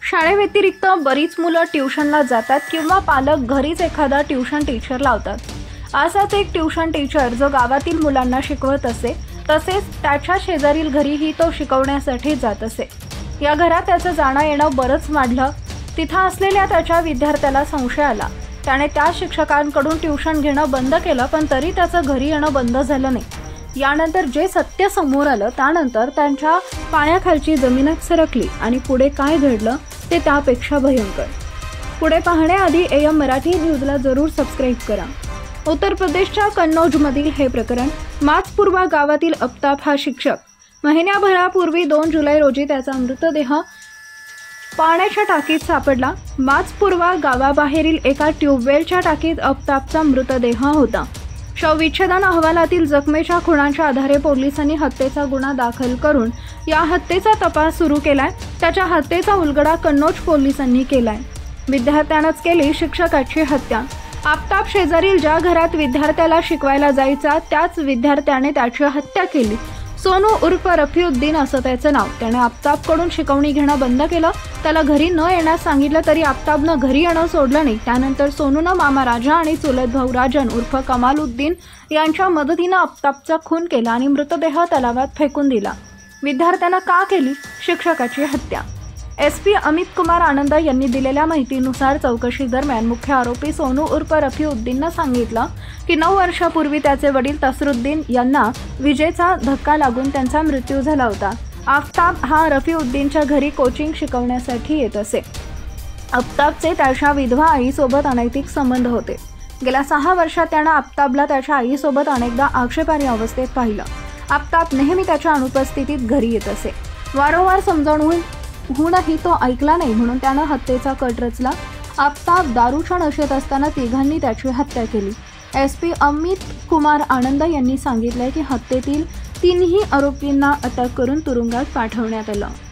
शाळेव्यतिरिक्त बरीच मुलं ट्युशनला जातात किंवा पालक घरीच एखादा ट्युशन टीचर लावतात. असाच एक ट्युशन टीचर जो गावातील मुलांना शिकवत असे, तसेच त्याच्या शेजारील घरीही तो शिकवण्यासाठी जात असे. या घरात त्याचं जाणं येणं बरंच वाढलं. तिथं असलेल्या त्याच्या विद्यार्थ्याला संशय आला. त्याने त्या शिक्षकांकडून ट्युशन घेणं बंद केलं, पण तरी त्याचं घरी येणं बंद झालं नाही. यानंतर जे सत्य समोर आलं त्यानंतर त्यांच्या पायाखालची जमीनच सरकली आणि पुढे काय घडलं ते त्यापेक्षा भयंकर. पुढे पाहण्याआधी AM मराठी न्यूजला जरूर सबस्क्राईब करा. उत्तर प्रदेशच्या कन्नौजमधील हे प्रकरण. माचपूर्वा गावातील आफताब हा शिक्षक. महिन्याभरापूर्वी 2 जुलै रोजी त्याचा मृतदेह पाण्याच्या टाकीत सापडला. माचपूर्वा गावाबाहेरील एका ट्यूबवेलच्या टाकीत आफताबचा मृतदेह होता. शवविच्छेदन अहवालातील जखमेच्या खुणांच्या आधारे पोलिसांनी हत्येचा गुन्हा दाखल करून या हत्येचा तपास सुरू केलाय. त्याच्या हत्येचा उलगडा कन्नौज पोलिसांनी केलाय. विद्यार्थ्यानंच केली शिक्षकाची हत्या. आफताब शेजारील ज्या घरात विद्यार्थ्याला शिकवायला जायचा त्याच विद्यार्थ्याने त्याची हत्या केली. सोनू उर्फ रफीउद्दीन असं त्याचं नाव. त्याने आफताबकडून शिकवणी घेणं बंद केलं. त्याला घरी न येण्यास सांगितलं तरी आफताबनं घरी येणं सोडलं नाही. त्यानंतर सोनूनं मामा राजा आणि चुलत भाऊ राजन उर्फ कमालुद्दीन यांच्या मदतीनं आफताबचा खून केला आणि मृतदेह तलावात फेकून दिला. विद्यार्थ्यानं का केली शिक्षकाची हत्या? SP अमित कुमार आनंद यांनी दिलेल्या माहितीनुसार चौकशी दरम्यान मुख्य आरोपी सोनू उर्फ रफीउद्दीननं सांगितलं की 9 वर्षापूर्वी त्याचे वडील तसरुद्दीन यांना विजेचा धक्का लागून त्यांचा मृत्यू झाला होता. आफताब हा रफीउद्दीनच्या घरी कोचिंग शिकवण्यासाठी येत असे. आफताबचे त्याच्या विधवा आईसोबत अनैतिक संबंध होते. गेल्या 6 वर्षात त्यानं आफताबला त्याच्या आईसोबत अनेकदा आक्षेपार्ह अवस्थेत पाहिलं. आफताब नेहमी त्याच्या अनुपस्थितीत घरी येत असे. वारंवार समजावूनही तो ऐकला नाही, म्हणून त्यानं हत्येचा कट रचला. आफताब दारूच्या नशेत असताना तिघांनी त्याची हत्या केली. SP अमित कुमार आनंद यांनी सांगितलंय की हत्येतील 3ही आरोपींना अटक करून तुरुंगात पाठवण्यात आलं.